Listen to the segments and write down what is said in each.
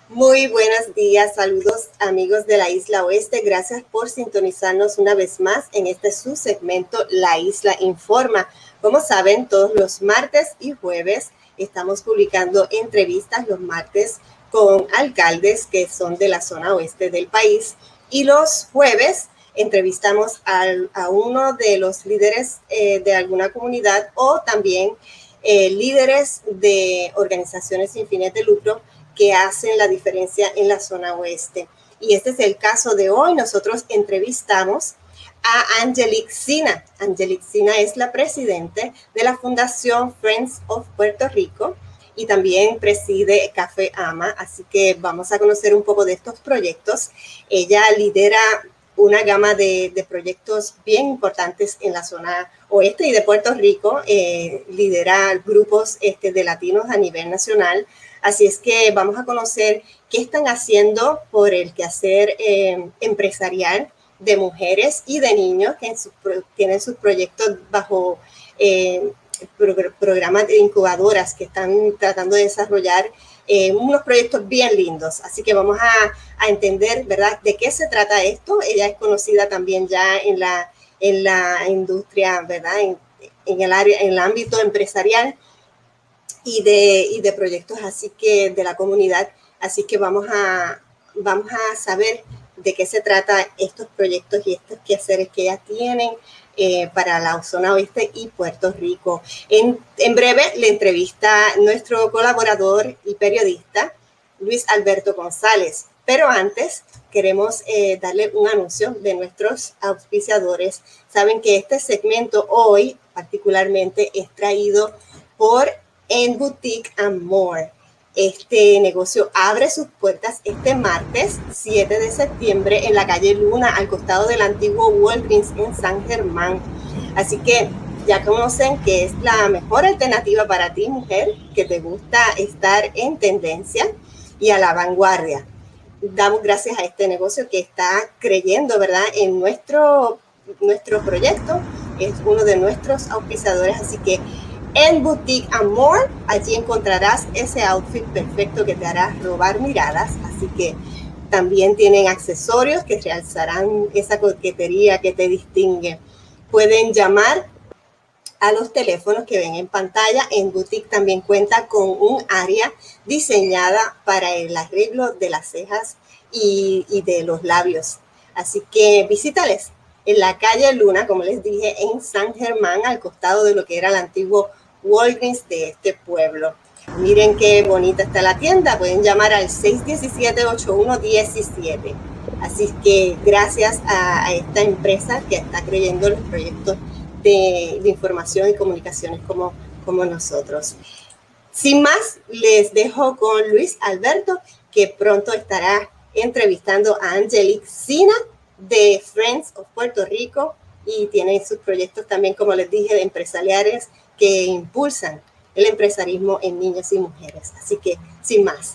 Muy buenos días, saludos amigos de la Isla Oeste. Gracias por sintonizarnos una vez más en este su segmento La Isla Informa. Como saben, todos los martes y jueves estamos publicando entrevistas los martes con alcaldes que son de la zona oeste del país y los jueves entrevistamos a uno de los líderes de alguna comunidad o también líderes de organizaciones sin fines de lucro que hacen la diferencia en la zona oeste. Y este es el caso de hoy. Nosotros entrevistamos a Angelique Sina. Angelique Sina es la presidente de la Fundación Friends of Puerto Rico y también preside Café Ama. Así que vamos a conocer un poco de estos proyectos. Ella lidera una gama de proyectos bien importantes en la zona oeste y de Puerto Rico. Lidera grupos de latinos a nivel nacional. Así es que vamos a conocer qué están haciendo por el quehacer empresarial de mujeres y de niños que tienen sus proyectos bajo programas de incubadoras que están tratando de desarrollar unos proyectos bien lindos. Así que vamos a entender, ¿verdad?, de qué se trata esto. Ella es conocida también ya en la industria, ¿verdad?, en el ámbito empresarial y de proyectos así que de la comunidad. Así que vamos a saber de qué se trata estos proyectos y estos quehaceres que ellas tienen para la zona oeste y Puerto Rico. En breve le entrevista nuestro colaborador y periodista Luis Alberto González. Pero antes queremos darle un anuncio de nuestros auspiciadores. Saben que este segmento hoy particularmente es traído por En Boutique and More. Este negocio abre sus puertas este martes 7 de septiembre en la calle Luna, al costado del antiguo Walgreens en San Germán. Así que ya conocen que es la mejor alternativa para ti, mujer, que te gusta estar en tendencia y a la vanguardia. Damos gracias a este negocio que está creyendo, ¿verdad?, en nuestro proyecto. Es uno de nuestros auspiciadores, así que en Boutique and More, allí encontrarás ese outfit perfecto que te hará robar miradas. Así que también tienen accesorios que realzarán esa coquetería que te distingue. Pueden llamar a los teléfonos que ven en pantalla. En Boutique también cuenta con un área diseñada para el arreglo de las cejas y de los labios. Así que visítales en la calle Luna, como les dije, en San Germán, al costado de lo que era el antiguo Walgreens de este pueblo. Miren qué bonita está la tienda. Pueden llamar al 617-8117. Así que gracias a esta empresa que está creyendo en los proyectos de información y comunicaciones como nosotros. Sin más, les dejo con Luis Alberto, que pronto estará entrevistando a Angelique Sina de Friends of Puerto Rico y tiene sus proyectos también, como les dije, de empresariales que impulsan el empresarismo en niños y mujeres. Así que, sin más.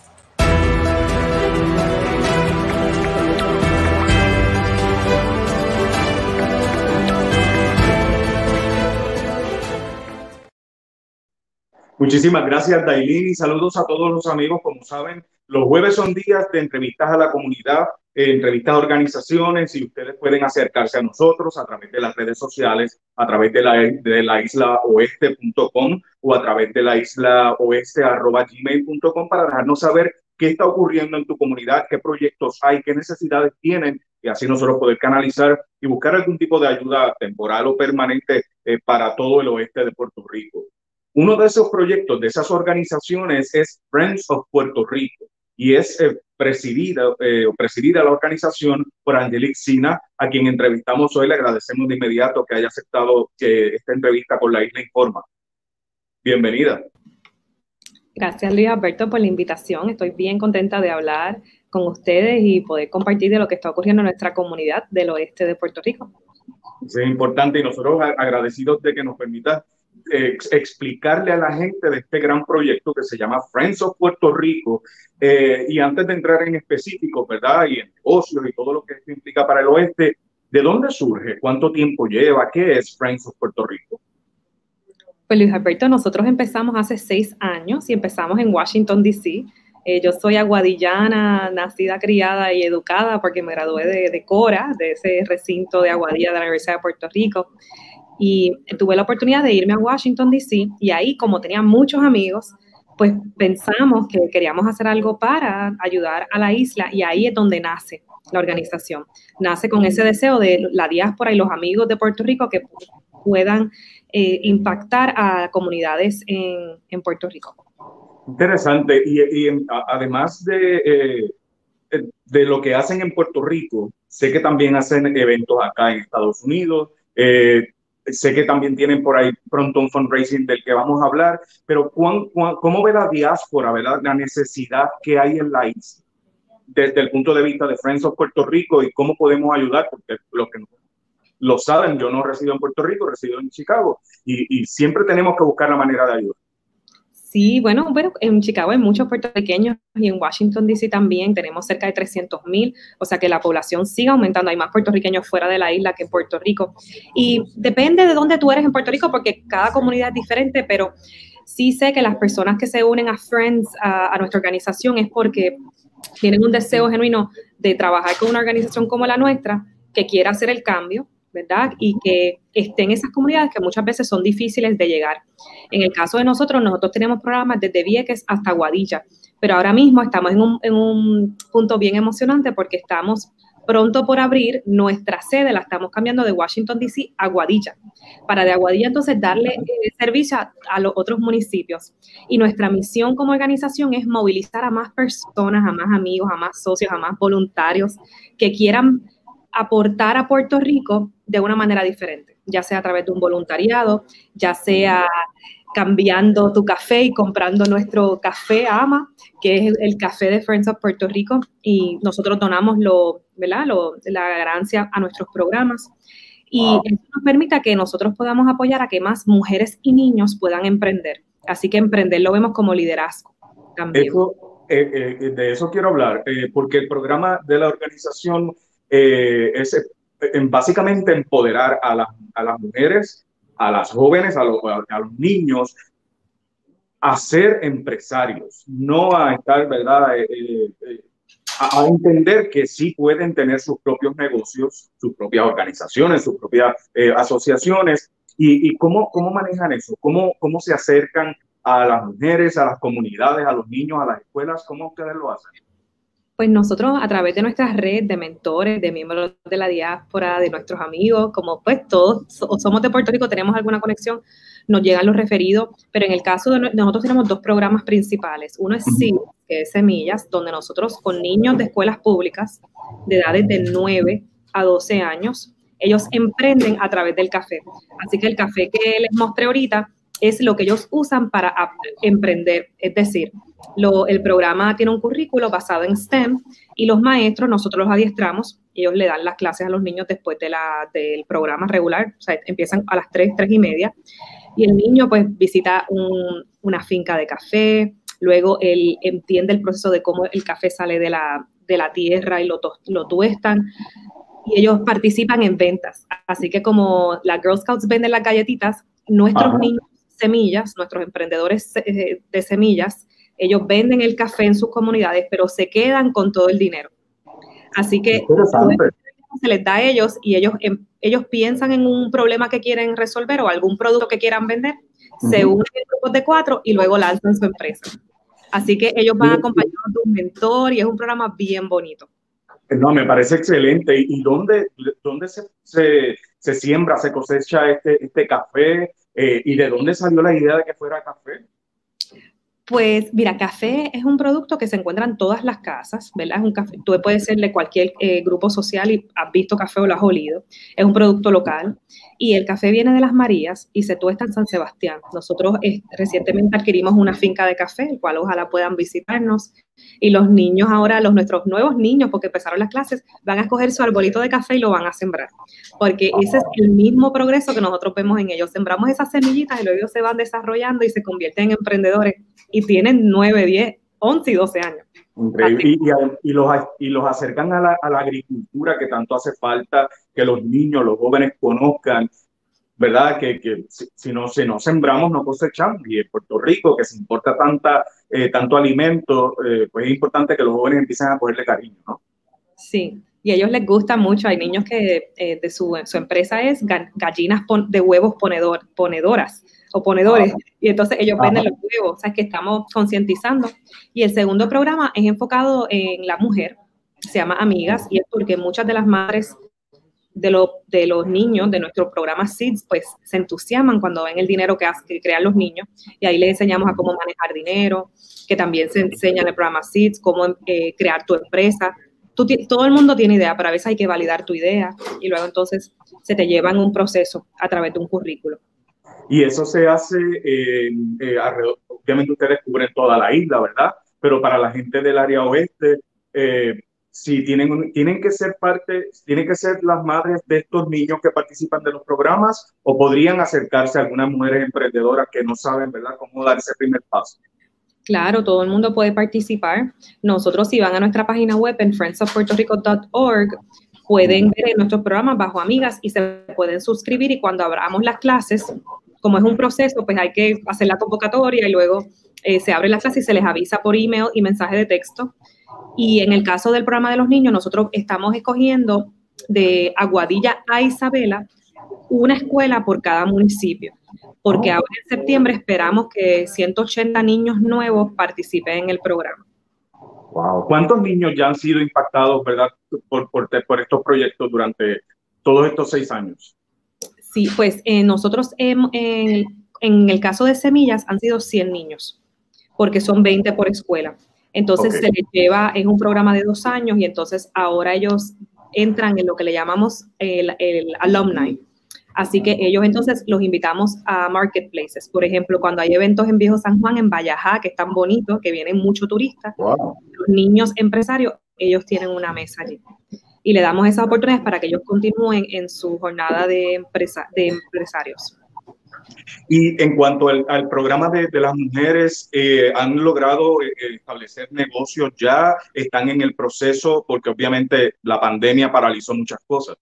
Muchísimas gracias, Dailin, y saludos a todos los amigos. Como saben, los jueves son días de entrevistas a la comunidad, entrevistas a organizaciones, y ustedes pueden acercarse a nosotros a través de las redes sociales, a través de la islaoeste.com o a través de la islaoeste@gmail.com para dejarnos saber qué está ocurriendo en tu comunidad, qué proyectos hay, qué necesidades tienen, y así nosotros poder canalizar y buscar algún tipo de ayuda temporal o permanente para todo el oeste de Puerto Rico. Uno de esos proyectos, de esas organizaciones, es Friends of Puerto Rico, y es presidida la organización por Angelique Sina, a quien entrevistamos hoy. Le agradecemos de inmediato que haya aceptado esta entrevista con la Isla Informa. Bienvenida. Gracias, Luis Alberto, por la invitación. Estoy bien contenta de hablar con ustedes y poder compartir de lo que está ocurriendo en nuestra comunidad del oeste de Puerto Rico. Es importante, y nosotros agradecidos de que nos permita explicarle a la gente de este gran proyecto que se llama Friends of Puerto Rico. Y antes de entrar en específico, ¿verdad?, y en negocios y todo lo que esto implica para el oeste, ¿de dónde surge? ¿Cuánto tiempo lleva? ¿Qué es Friends of Puerto Rico? Pues Luis Alberto, nosotros empezamos hace 6 años y empezamos en Washington, D.C. Yo soy aguadillana, nacida, criada y educada porque me gradué de Cora, de ese recinto de Aguadilla de la Universidad de Puerto Rico. Y tuve la oportunidad de irme a Washington, D.C. y ahí, como tenía muchos amigos, pues pensamos que queríamos hacer algo para ayudar a la isla y ahí es donde nace la organización. Nace con ese deseo de la diáspora y los amigos de Puerto Rico que puedan impactar a comunidades en Puerto Rico. Interesante. Además de lo que hacen en Puerto Rico, sé que también hacen eventos acá en Estados Unidos. Sé que también tienen por ahí pronto un fundraising del que vamos a hablar, pero ¿cómo ve la diáspora, verdad? La necesidad que hay en la isla desde el punto de vista de Friends of Puerto Rico y cómo podemos ayudar, porque los que no lo saben, yo no resido en Puerto Rico, resido en Chicago y siempre tenemos que buscar la manera de ayudar. Sí, bueno, en Chicago hay muchos puertorriqueños y en Washington, D.C. también tenemos cerca de 300,000, o sea que la población sigue aumentando, hay más puertorriqueños fuera de la isla que en Puerto Rico. Y depende de dónde tú eres en Puerto Rico, porque cada comunidad es diferente, pero sí sé que las personas que se unen a Friends, a nuestra organización, es porque tienen un deseo genuino de trabajar con una organización como la nuestra, que quiera hacer el cambio, ¿verdad? Y que estén en esas comunidades que muchas veces son difíciles de llegar. En el caso de nosotros tenemos programas desde Vieques hasta Aguadilla, pero ahora mismo estamos en un punto bien emocionante porque estamos pronto por abrir nuestra sede, la estamos cambiando de Washington, D.C. a Aguadilla, para de Aguadilla entonces darle servicio a los otros municipios. Y nuestra misión como organización es movilizar a más personas, a más amigos, a más socios, a más voluntarios que quieran aportar a Puerto Rico de una manera diferente, ya sea a través de un voluntariado, ya sea cambiando tu café y comprando nuestro café AMA, que es el café de Friends of Puerto Rico, y nosotros donamos la ganancia a nuestros programas. Y eso nos permite que nosotros podamos apoyar a que más mujeres y niños puedan emprender. Así que emprender lo vemos como liderazgo también. De eso quiero hablar, porque el programa de la organización es básicamente empoderar a las mujeres, a las jóvenes, a los niños a ser empresarios, no a estar, ¿verdad? A entender que sí pueden tener sus propios negocios, sus propias organizaciones, sus propias asociaciones. ¿Y cómo manejan eso? ¿Cómo se acercan a las mujeres, a las comunidades, a los niños, a las escuelas? ¿Cómo ustedes lo hacen? Pues nosotros a través de nuestras redes de mentores, de miembros de la diáspora, de nuestros amigos, como pues todos somos de Puerto Rico, tenemos alguna conexión, nos llegan los referidos, pero en el caso de nosotros tenemos dos programas principales. Uno es SEED, que es Semillas, donde nosotros con niños de escuelas públicas de edades de 9 a 12 años, ellos emprenden a través del café. Así que el café que les mostré ahorita es lo que ellos usan para emprender, es decir, el programa tiene un currículo basado en STEM y los maestros, nosotros los adiestramos, ellos le dan las clases a los niños después del programa regular, o sea, empiezan a las 3:30, y el niño pues visita una finca de café, luego él entiende el proceso de cómo el café sale de la tierra y lo tuestan, y ellos participan en ventas. Así que como las Girl Scouts venden las galletitas, nuestros niños semillas, nuestros emprendedores de semillas, ellos venden el café en sus comunidades, pero se quedan con todo el dinero. Así que se les da a ellos y ellos piensan en un problema que quieren resolver o algún producto que quieran vender, se unen en grupos de 4 y luego lanzan su empresa. Así que ellos van acompañados de un mentor y es un programa bien bonito. No, me parece excelente. ¿Y dónde se siembra, se cosecha este café? ¿Y de dónde salió la idea de que fuera café? Pues mira, café es un producto que se encuentra en todas las casas, ¿verdad? Es un café, tú puedes ser de cualquier grupo social y has visto café o lo has olido. Es un producto local y el café viene de Las Marías y se tuesta en San Sebastián. Nosotros recientemente adquirimos una finca de café, el cual ojalá puedan visitarnos. Y los niños ahora, nuestros nuevos niños, porque empezaron las clases, van a escoger su arbolito de café y lo van a sembrar. Porque ese es el mismo progreso que nosotros vemos en ellos. Sembramos esas semillitas y luego ellos se van desarrollando y se convierten en emprendedores y tienen 9, 10, 11 y 12 años. Increíble. Y los acercan a la agricultura que tanto hace falta que los niños, los jóvenes conozcan, ¿verdad? Que si no sembramos, no cosechamos. Y en Puerto Rico, que se importa tanta tanto alimento, pues es importante que los jóvenes empiecen a cogerle cariño, ¿no? Sí, y a ellos les gusta mucho. Hay niños que de su empresa es gallinas de huevos ponedoras o ponedores, y entonces ellos venden los huevos, o sea, es que estamos concientizando. Y el segundo programa es enfocado en la mujer, se llama Amigas, y es porque muchas de las madres de los niños de nuestro programa SEEDS, pues se entusiasman cuando ven el dinero que crean los niños, y ahí les enseñamos a cómo manejar dinero, que también se enseña en el programa SEEDS, cómo crear tu empresa. Todo el mundo tiene idea, pero a veces hay que validar tu idea, y luego entonces se te lleva en un proceso a través de un currículo. Y eso se hace alrededor, obviamente ustedes cubren toda la isla, ¿verdad? Pero para la gente del área oeste, si tienen que ser tienen que ser las madres de estos niños que participan de los programas, o podrían acercarse a algunas mujeres emprendedoras que no saben, ¿verdad?, cómo dar ese primer paso. Claro, todo el mundo puede participar. Nosotros, si van a nuestra página web en friendsofpuertorico.org, pueden ver en nuestros programas bajo Amigas y se pueden suscribir, y cuando abramos las clases, como es un proceso, pues hay que hacer la convocatoria y luego se abre la clase y se les avisa por email y mensaje de texto. Y en el caso del programa de los niños, nosotros estamos escogiendo de Aguadilla a Isabela una escuela por cada municipio, porque ahora en septiembre esperamos que 180 niños nuevos participen en el programa. Wow. ¿Cuántos niños ya han sido impactados, verdad, por estos proyectos durante todos estos 6 años? Sí, pues nosotros en el caso de Semillas han sido 100 niños, porque son 20 por escuela. Entonces se les lleva, es un programa de 2 años, y entonces ahora ellos entran en lo que le llamamos el alumni. Así que ellos entonces los invitamos a marketplaces. Por ejemplo, cuando hay eventos en Viejo San Juan, en Vallajá, que es tan bonito, que vienen muchos turistas, los niños empresarios, ellos tienen una mesa allí. Y le damos esas oportunidades para que ellos continúen en su jornada de empresarios. Y en cuanto al programa de las mujeres, ¿han logrado establecer negocios ya? ¿Están en el proceso? Porque obviamente la pandemia paralizó muchas cosas.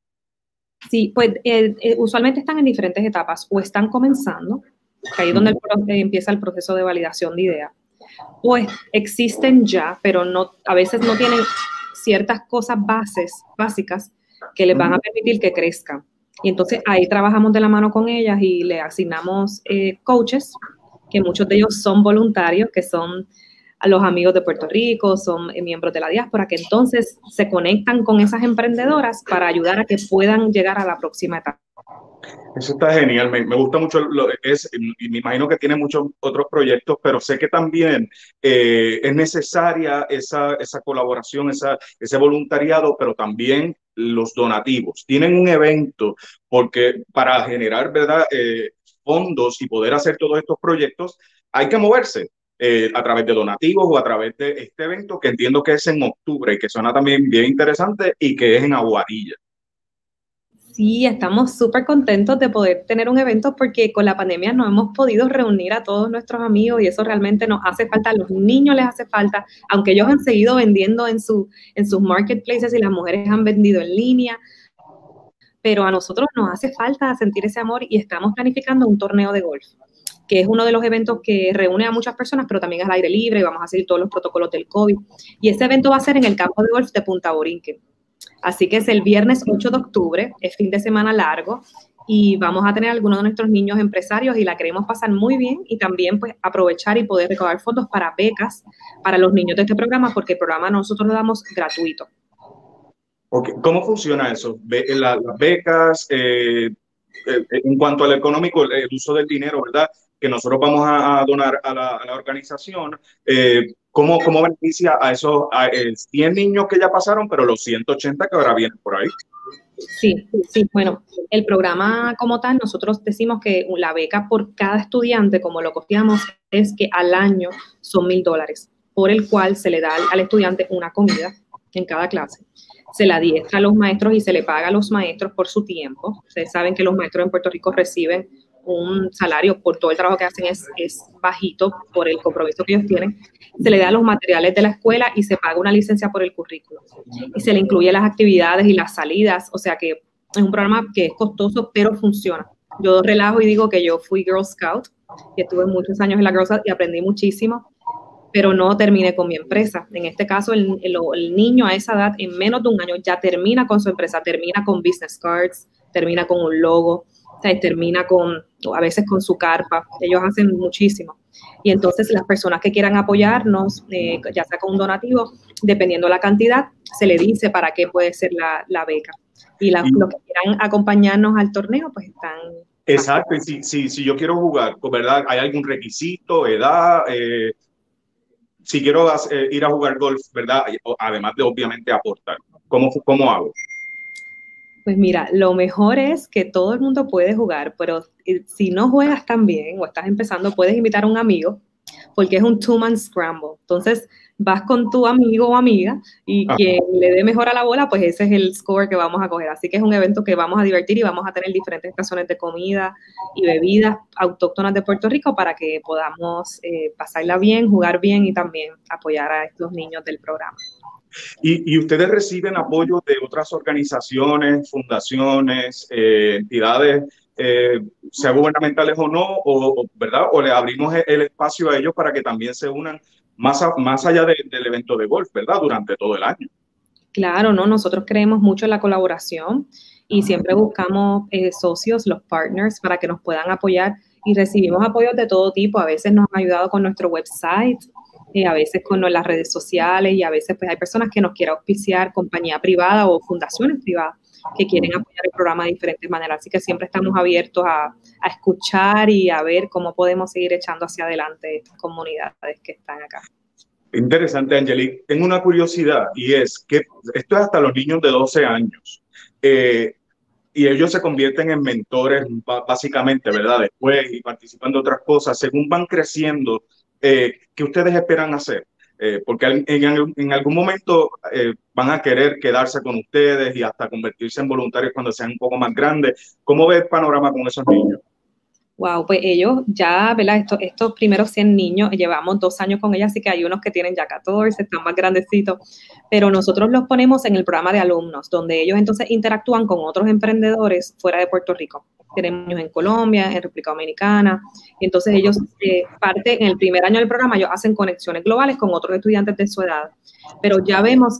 Sí, pues usualmente están en diferentes etapas, o están comenzando, que ahí es donde empieza el proceso de validación de idea, o existen ya, pero a veces no tienen ciertas cosas básicas que les van a permitir que crezcan. Y entonces ahí trabajamos de la mano con ellas y le asignamos coaches, que muchos de ellos son voluntarios, que son a los amigos de Puerto Rico, son miembros de la diáspora, que entonces se conectan con esas emprendedoras para ayudar a que puedan llegar a la próxima etapa. Eso está genial, me gusta mucho y me imagino que tiene muchos otros proyectos, pero sé que también es necesaria esa colaboración, ese voluntariado, pero también los donativos. Tienen un evento porque para generar, ¿verdad?, fondos y poder hacer todos estos proyectos hay que moverse a través de donativos o a través de este evento, que entiendo que es en octubre y que suena también bien interesante, y que es en Aguadilla. Sí, estamos súper contentos de poder tener un evento, porque con la pandemia no hemos podido reunir a todos nuestros amigos, y eso realmente nos hace falta. A los niños les hace falta, aunque ellos han seguido vendiendo en sus marketplaces y las mujeres han vendido en línea, pero a nosotros nos hace falta sentir ese amor, y estamos planificando un torneo de golf, que es uno de los eventos que reúne a muchas personas, pero también es al aire libre, vamos a seguir todos los protocolos del COVID, y ese evento va a ser en el campo de golf de Punta Borinquen. Así que es el viernes 8 de octubre, es fin de semana largo, y vamos a tener algunos de nuestros niños empresarios, y la queremos pasar muy bien, y también pues aprovechar y poder recaudar fondos para becas para los niños de este programa, porque el programa nosotros lo damos gratuito. Okay. ¿Cómo funciona eso? Las becas, en cuanto al económico, el uso del dinero, ¿verdad?, que nosotros vamos a donar a la organización, ¿cómo beneficia a esos 100 niños que ya pasaron, pero los 180 que ahora vienen por ahí? Sí, bueno, el programa como tal, nosotros decimos que la beca por cada estudiante, como lo costeamos, es que al año son $1,000, por el cual se le da al estudiante una comida en cada clase. Se le adiestra a los maestros y se le paga a los maestros por su tiempo. Ustedes saben que los maestros en Puerto Rico reciben un salario por todo el trabajo que hacen, es bajito por el compromiso que ellos tienen. Se le da los materiales de la escuela y se paga una licencia por el currículo. Y se le incluye las actividades y las salidas, o sea que es un programa que es costoso, pero funciona. Yo relajo y digo que yo fui Girl Scout, y estuve muchos años en la Girl Scout y aprendí muchísimo. pero no termine con mi empresa. En este caso, el niño a esa edad, en menos de un año, ya termina con su empresa, termina con business cards, termina con un logo, o sea, termina a veces con su carpa. Ellos hacen muchísimo. Y entonces las personas que quieran apoyarnos, ya sea con un donativo, dependiendo la cantidad, se le dice para qué puede ser la beca. Y los que quieran acompañarnos al torneo, pues están... Exacto, y si yo quiero jugar, ¿verdad? ¿Hay algún requisito, edad? Si quiero ir a jugar golf, ¿verdad? Además de obviamente aportar, ¿cómo hago? Pues mira, lo mejor es que todo el mundo puede jugar, pero si no juegas tan bien o estás empezando, puedes invitar a un amigo, porque es un two-man scramble. Entonces, vas con tu amigo o amiga y quien le dé mejor a la bola, pues ese es el score que vamos a coger. Así que es un evento que vamos a divertir y vamos a tener diferentes estaciones de comida y bebidas autóctonas de Puerto Rico para que podamos pasarla bien, jugar bien y también apoyar a estos niños del programa. ¿Y ustedes reciben apoyo de otras organizaciones, fundaciones, entidades, sea gubernamentales o no, ¿verdad? ¿O le abrimos el espacio a ellos para que también se unan más allá del evento de golf, ¿verdad? Durante todo el año. Claro, ¿no? Nosotros creemos mucho en la colaboración y siempre buscamos socios, los partners, para que nos puedan apoyar y recibimos apoyos de todo tipo. A veces nos han ayudado con nuestro website, a veces con las redes sociales y a veces pues hay personas que nos quieren auspiciar, compañía privada o fundaciones privadas que quieren apoyar el programa de diferentes maneras. Así que siempre estamos abiertos a escuchar y a ver cómo podemos seguir echando hacia adelante estas comunidades que están acá. Interesante, Angelique. Tengo una curiosidad y es que esto es hasta los niños de 12 años. Y ellos se convierten en mentores básicamente, ¿verdad? Después y participan de otras cosas. Según van creciendo, ¿qué ustedes esperan hacer? Porque en algún momento van a querer quedarse con ustedes y hasta convertirse en voluntarios cuando sean un poco más grandes. ¿Cómo ve el panorama con esos niños? Wow, pues ellos ya, ¿verdad? Estos primeros 100 niños, llevamos 2 años con ellos, así que hay unos que tienen ya 14, están más grandecitos, pero nosotros los ponemos en el programa de alumnos, donde ellos entonces interactúan con otros emprendedores fuera de Puerto Rico. Tenemos niños en Colombia, en República Dominicana, y entonces ellos en el primer año del programa, ellos hacen conexiones globales con otros estudiantes de su edad, pero ya vemos,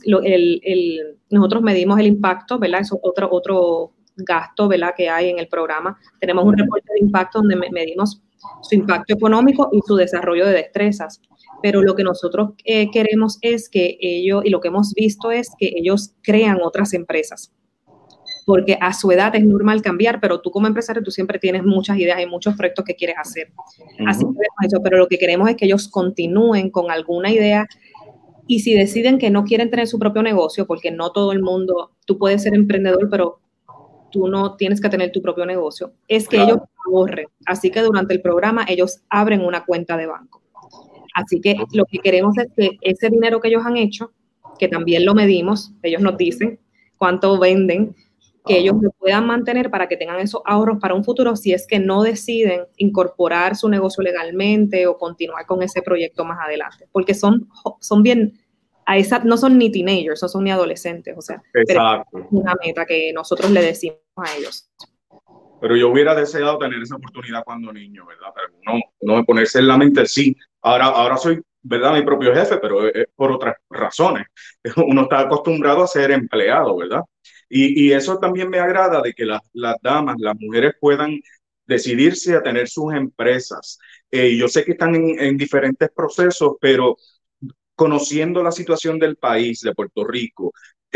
nosotros medimos el impacto, ¿verdad? Eso es otro gasto, ¿verdad?, que hay en el programa. Tenemos un reporte de impacto donde medimos su impacto económico y su desarrollo de destrezas. Pero lo que nosotros queremos es que ellos, y lo que hemos visto es que ellos crean otras empresas. Porque a su edad es normal cambiar, pero tú como empresario, tú siempre tienes muchas ideas y muchos proyectos que quieres hacer. Así que eso, pero lo que queremos es que ellos continúen con alguna idea y si deciden que no quieren tener su propio negocio, porque no todo el mundo, tú puedes ser emprendedor, pero tú no tienes que tener tu propio negocio, es que ellos ahorren. Así que durante el programa ellos abren una cuenta de banco. Así que lo que queremos es que ese dinero que ellos han hecho, que también lo medimos, ellos nos dicen cuánto venden, que ellos lo puedan mantener para que tengan esos ahorros para un futuro si es que no deciden incorporar su negocio legalmente o continuar con ese proyecto más adelante. Porque son bien... no son ni teenagers, no son ni adolescentes, o sea, pero es una meta que nosotros le decimos a ellos. Pero yo hubiera deseado tener esa oportunidad cuando niño, ¿verdad? Pero no me ponerse en la mente, sí, ahora soy, ¿verdad?, mi propio jefe, pero por otras razones. Uno está acostumbrado a ser empleado, ¿verdad? Y eso también me agrada de que las damas, las mujeres puedan decidirse a tener sus empresas. Yo sé que están en diferentes procesos, pero conociendo la situación del país, de Puerto Rico,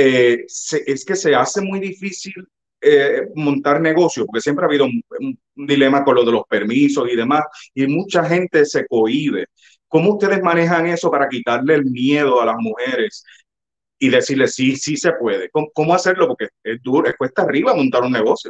es que se hace muy difícil montar negocio, porque siempre ha habido un dilema con lo de los permisos y demás, y mucha gente se cohíbe. ¿Cómo ustedes manejan eso para quitarle el miedo a las mujeres y decirles sí se puede? ¿Cómo hacerlo? Porque es duro, es cuesta arriba montar un negocio.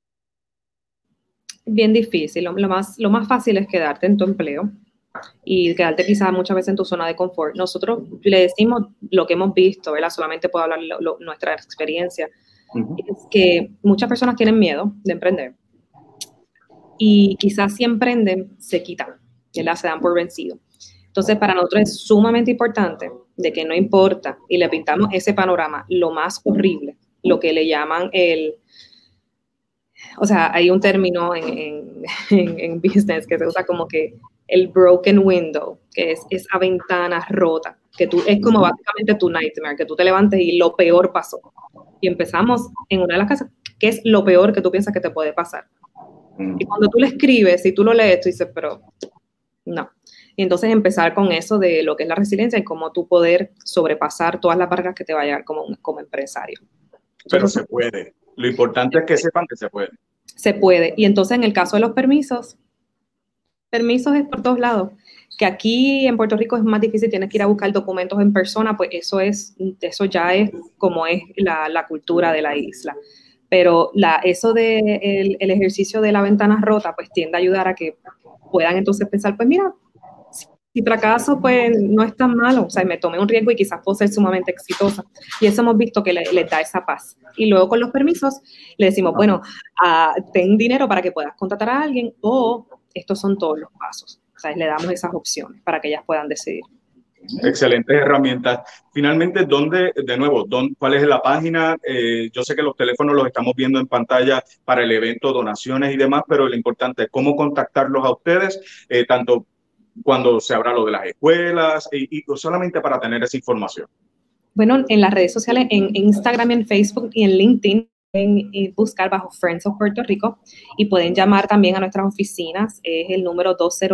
Bien difícil. Lo más fácil es quedarte en tu empleo y quedarte quizás muchas veces en tu zona de confort. Nosotros le decimos lo que hemos visto, ¿verdad? Solamente puedo hablar nuestra experiencia. Es que muchas personas tienen miedo de emprender y quizás si emprenden se quitan, ¿verdad? Se dan por vencido. Entonces para nosotros es sumamente importante de que no importa y le pintamos ese panorama lo más horrible, lo que le llaman O sea, hay un término en business que se usa como que el broken window, que es esa ventana rota, que es como básicamente tu nightmare, que tú te levantes y lo peor pasó. Y empezamos en una de las casas, ¿qué es lo peor que tú piensas que te puede pasar? Y cuando tú lo escribes y tú lo lees, tú dices, pero no. Y entonces empezar con eso de lo que es la resiliencia y cómo tú poder sobrepasar todas las barreras que te vayan como empresario. Pero se puede. Lo importante es que sepan que se puede. Se puede. Y entonces en el caso de los permisos es por todos lados. Que aquí en Puerto Rico es más difícil, tienes que ir a buscar documentos en persona, pues eso ya es como es la cultura de la isla. Pero eso de el ejercicio de la ventana rota, pues tiende a ayudar a que puedan entonces pensar, pues mira, si fracaso, pues no es tan malo, o sea, me tomé un riesgo y quizás puedo ser sumamente exitosa. Y eso hemos visto que les da esa paz. Y luego con los permisos le decimos, bueno, ten dinero para que puedas contratar a alguien o estos son todos los pasos. O sea, le damos esas opciones para que ellas puedan decidir. Excelentes herramientas. Finalmente, ¿cuál es la página? Yo sé que los teléfonos los estamos viendo en pantalla para el evento, donaciones y demás, pero lo importante es cómo contactarlos a ustedes, tanto cuando se abra lo de las escuelas y solamente para tener esa información. Bueno, en las redes sociales, en Instagram, en Facebook y en LinkedIn, pueden buscar bajo Friends of Puerto Rico y pueden llamar también a nuestras oficinas. Es el número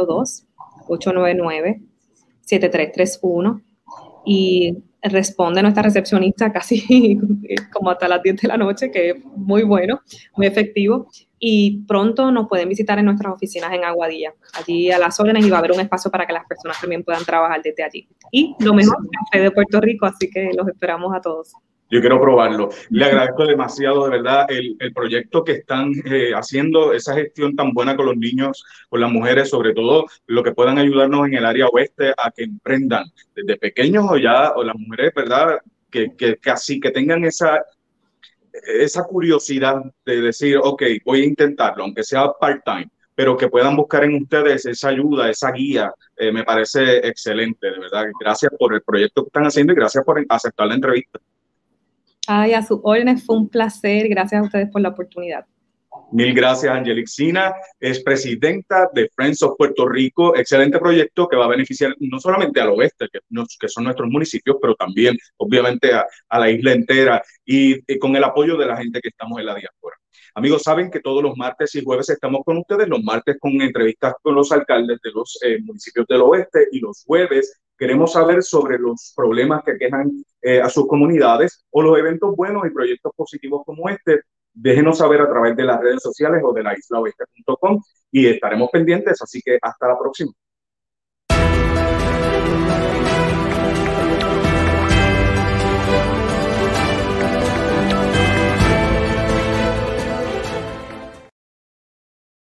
202-899-7331 y responde nuestra recepcionista casi como hasta las 10 de la noche, que es muy bueno, muy efectivo. Y pronto nos pueden visitar en nuestras oficinas en Aguadilla, allí a las órdenes, y va a haber un espacio para que las personas también puedan trabajar desde allí. Y lo mejor, café de Puerto Rico, así que los esperamos a todos. Yo quiero probarlo. Le agradezco demasiado, de verdad, el proyecto que están haciendo, esa gestión tan buena con los niños, con las mujeres, sobre todo lo que puedan ayudarnos en el área oeste a que emprendan desde pequeños o las mujeres, ¿verdad? Que tengan esa curiosidad de decir, ok, voy a intentarlo, aunque sea part-time, pero que puedan buscar en ustedes esa ayuda, esa guía, me parece excelente, de verdad. Gracias por el proyecto que están haciendo y gracias por aceptar la entrevista. Ay, a sus órdenes, fue un placer. Gracias a ustedes por la oportunidad. Mil gracias, Angelic Sina, es presidenta de Friends of Puerto Rico. Excelente proyecto que va a beneficiar no solamente al oeste, que son nuestros municipios, pero también, obviamente, a la isla entera y con el apoyo de la gente que estamos en la diáspora. Amigos, saben que todos los martes y jueves estamos con ustedes, los martes con entrevistas con los alcaldes de los municipios del oeste y los jueves queremos saber sobre los problemas que aquejan a sus comunidades o los eventos buenos y proyectos positivos como este. Déjenos saber a través de las redes sociales o de laislaoeste.com y estaremos pendientes, así que hasta la próxima.